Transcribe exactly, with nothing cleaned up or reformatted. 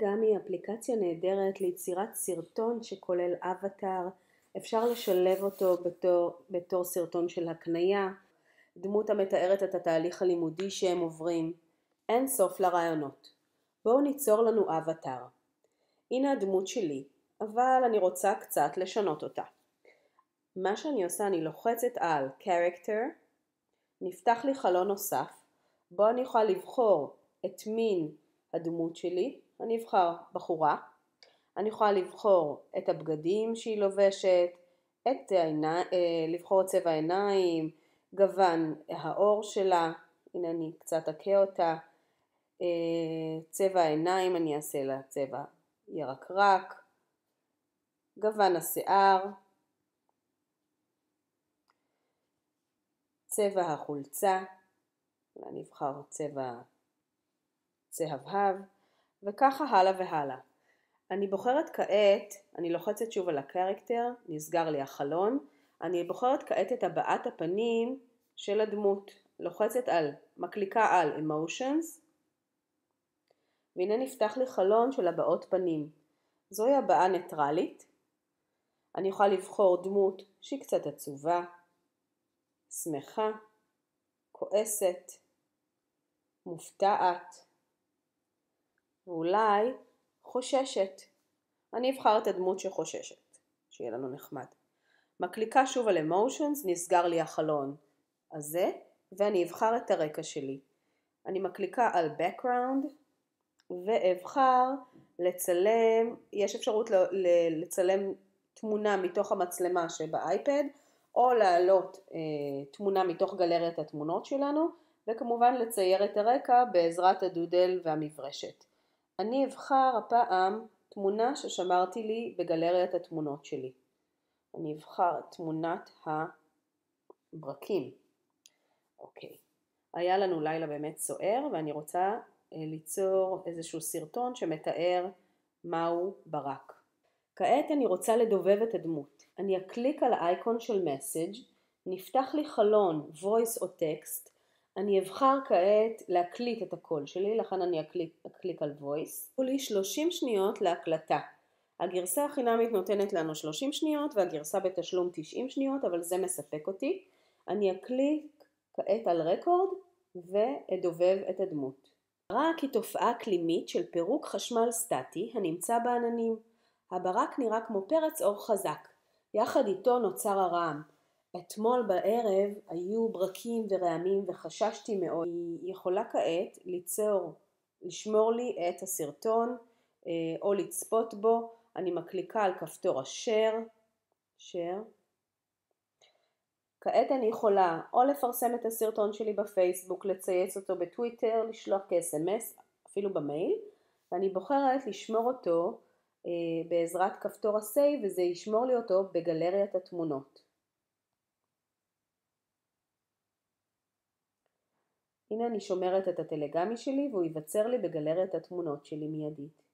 טלגמי היא אפליקציה נהדרת ליצירת סרטון שכולל אבטר. אפשר לשלב אותו בתור, בתור סרטון של הקנייה, דמות המתארת את התהליך הלימודי שהם עוברים. אין סוף לרעיונות. בואו ניצור לנו אבטר. הנה הדמות שלי, אבל אני רוצה קצת לשנות אותה. מה שאני עושה, אני לוחצת על character, נפתח לי חלון נוסף, בו אני יכולה לבחור את מין הדמות שלי. אני אבחר בחורה, אני יכולה לבחור את הבגדים שהיא לובשת, את העיני... לבחור את צבע העיניים, גוון העור שלה, הנה אני קצת אקה אותה, צבע העיניים אני אעשה לה צבע ירקרק, גוון השיער, צבע החולצה, אני אבחר צבע צהבהב, וככה הלאה והלאה. אני בוחרת כעת, אני לוחצת שוב על הקרקטר, נסגר לי החלון, אני בוחרת כעת את הבעת הפנים של הדמות, לוחצת על, מקליקה על emotions, והנה נפתח לי חלון של הבעות פנים. זוהי הבעה ניטרלית. אני יכולה לבחור דמות שהיא קצת עצובה, שמחה, כועסת, מופתעת, ואולי חוששת. אני אבחר את הדמות שחוששת, שיהיה לנו נחמד. מקליקה שוב על emotions, נסגר לי החלון הזה, ואני אבחר את הרקע שלי. אני מקליקה על background, ואבחר לצלם, יש אפשרות לצלם תמונה מתוך המצלמה שבאייפד, או להעלות אה, תמונה מתוך גלריית התמונות שלנו, וכמובן לצייר את הרקע בעזרת הדודל והמברשת. אני אבחר הפעם תמונה ששמרתי לי בגלריית התמונות שלי. אני אבחר תמונת הברקים. אוקיי. היה לנו לילה באמת סוער, ואני רוצה אה, ליצור איזשהו סרטון שמתאר מהו ברק. כעת אני רוצה לדובב את הדמות. אני אקליק על האייקון של מסאג', נפתח לי חלון voice או טקסט, אני אבחר כעת להקליט את הקול שלי, לכן אני אקליק, אקליק על voice. הוא לי שלושים שניות להקלטה. הגרסה החינמית נותנת לנו שלושים שניות והגרסה בתשלום תשעים שניות, אבל זה מספק אותי. אני אקליק כעת על רקורד ואדובב את הדמות. ברק היא תופעה אקלימית של פירוק חשמל סטטי הנמצא בעננים. הברק נראה כמו פרץ אור חזק. יחד איתו נוצר הרעם. אתמול בערב היו ברקים ורעמים וחששתי מאוד. היא יכולה כעת ליצור, לשמור לי את הסרטון או לצפות בו. אני מקליקה על כפתור השאר. share. כעת אני יכולה או לפרסם את הסרטון שלי בפייסבוק, לצייץ אותו בטוויטר, לשלוח כ-אס אם אס, אפילו במייל, ואני בוחרת לשמור אותו אה, בעזרת כפתור ה-Save, וזה ישמור לי אותו בגלריית התמונות. הנה אני שומרת את הטלגמי שלי והוא ייווצר לי בגלריית התמונות שלי מיידית.